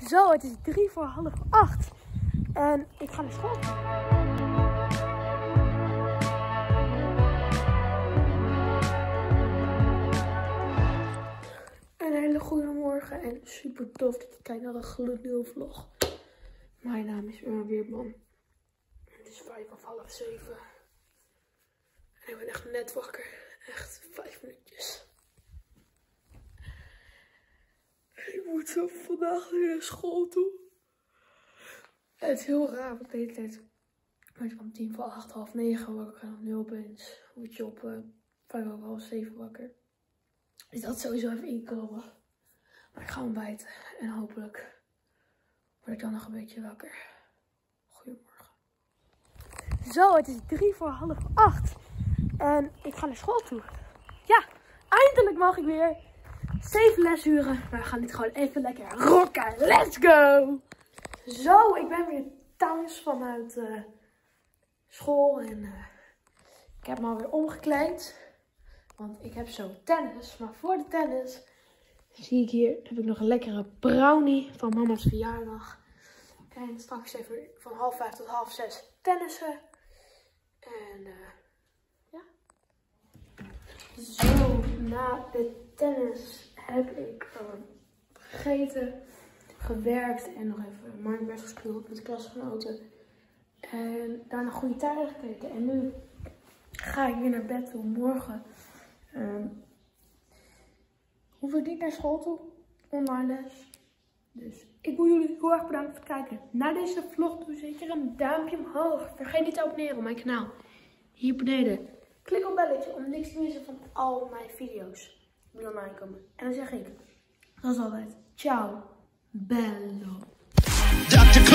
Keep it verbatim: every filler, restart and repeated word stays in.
Zo, het is drie voor half acht. En ik ga naar school. Een hele goede morgen en super tof dat je kijkt naar een gloednieuwe vlog. Mijn naam is Irma Weerman. Het is vijf of half zeven. En ik ben echt net wakker. Echt vijf minuutjes. Ik moet zo vandaag weer naar school toe. Het is heel raar, want de hele tijd word je om tien voor acht, half negen wakker. En nu opeens word je op uh, vijf over half zeven wakker. Dus dat sowieso even inkomen. Maar ik ga ontbijten en hopelijk word ik dan nog een beetje wakker. Goedemorgen. Zo, het is drie voor half acht. En ik ga naar school toe. Ja, eindelijk mag ik weer. Zeven lesuren. Maar we gaan dit gewoon even lekker rocken. Let's go! Zo, ik ben weer thuis vanuit uh, school. En uh, ik heb me alweer omgekleed. Want ik heb zo tennis. Maar voor de tennis zie ik hier, heb ik nog een lekkere brownie van mama's verjaardag. En straks even van half vijf tot half zes tennissen. En uh, ja. Zo, na de tennis heb ik uh, gegeten, gewerkt en nog even Minecraft gespeeld met de klasgenoten. En daarna goede tijden gekeken. En nu ga ik weer naar bed toe. Morgen um, hoef ik niet naar school toe. Online les. Dus ik wil jullie heel erg bedanken voor het kijken naar deze vlog. Doe zeker een duimpje omhoog. Vergeet niet te abonneren op mijn kanaal. Hier beneden. Klik op het belletje om niks te missen van al mijn video's die online komen. En dan zeg ik, zoals altijd, ciao, bello.